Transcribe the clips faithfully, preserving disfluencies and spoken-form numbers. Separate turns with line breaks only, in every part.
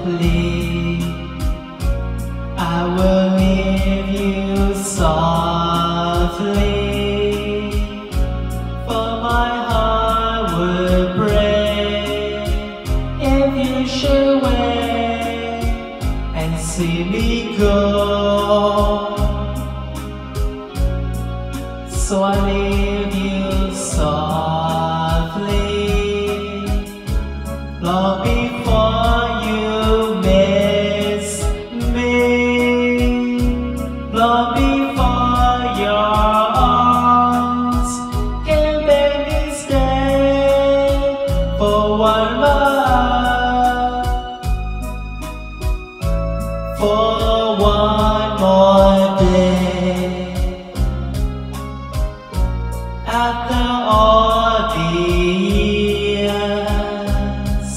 softly. I will leave you softly, for my heart would break if you should wait and see me go. So I leave you softly, long before you miss me, long before your arms can make me stay for one more, for one more day. After all the years,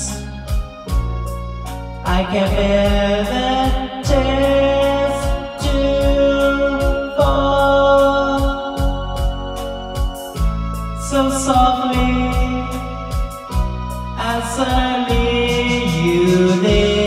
I can bear the taste to fall. So softly as I leave you there,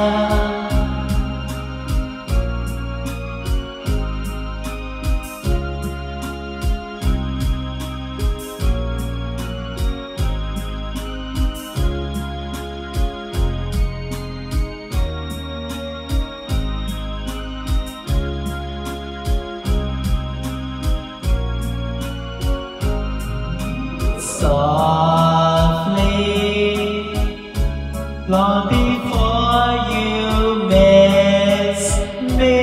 softly, long before you miss me,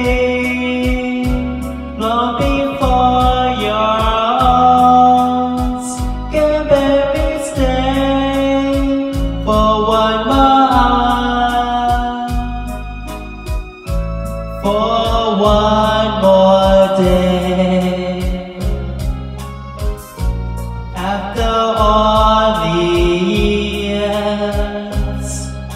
long before your arms can make me stay for one more, for one more day. After all the years,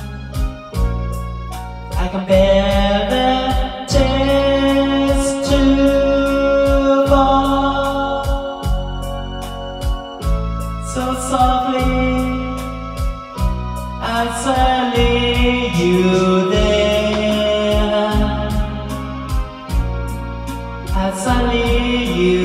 I can bear the taste to fall. So softly as I leave you there, as I leave you